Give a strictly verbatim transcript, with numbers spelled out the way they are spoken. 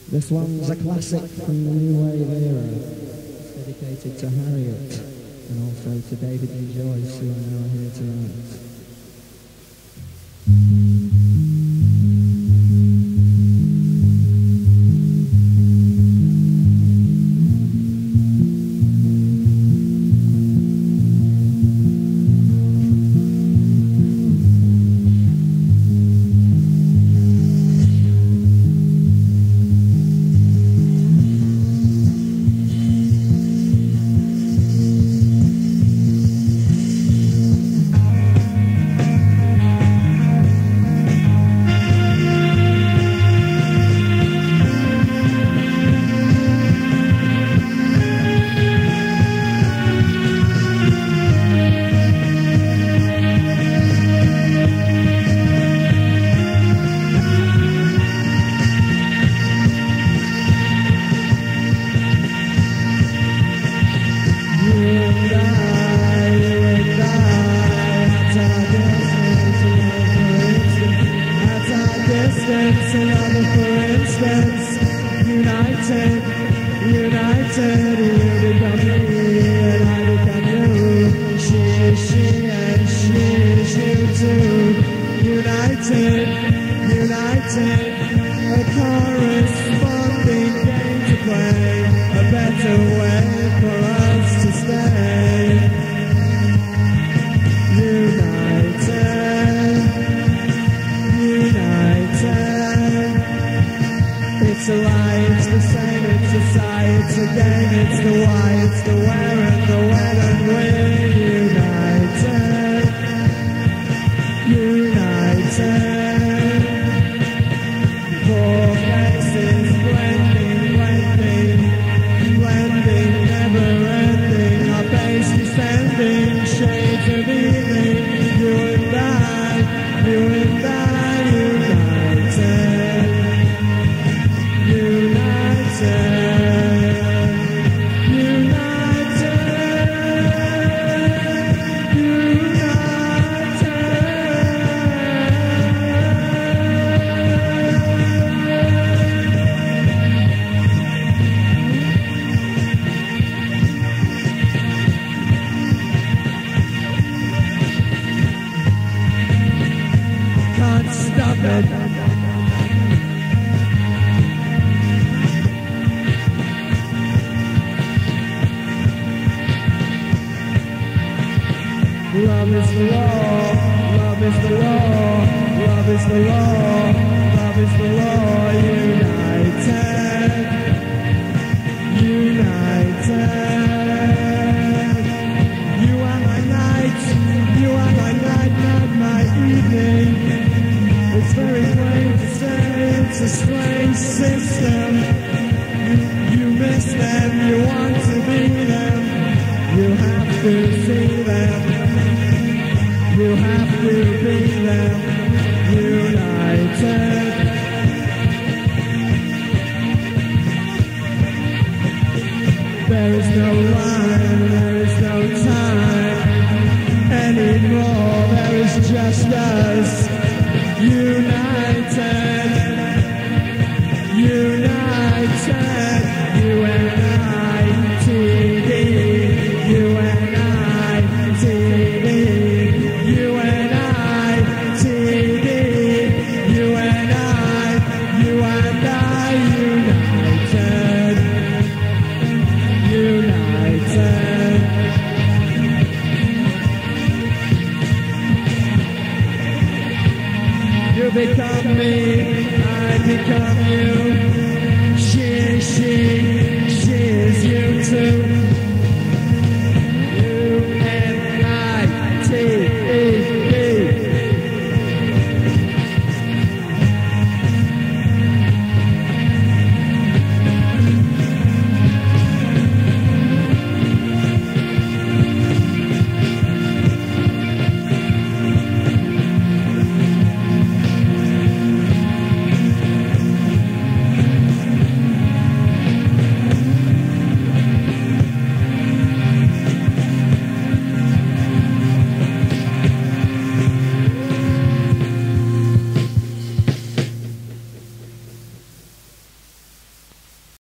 This one's a classic from the new wave era. It's dedicated to Harriet and also to David and Joyce, who are now here tonight. Love is the law, love is the law, love is the law, love is the law, united, united. You are my night, you are my night, not my evening. It's very plain to say it's a strange system. You, you miss them, you want to be them, you have to see them. You have to be them, united. There is no line, there is no time anymore. There is just us, united, united. You and I, T V, you and I, T V. You and I, T V, you and I, you and I, united, united. You become me, I become you. She, she, she is you too.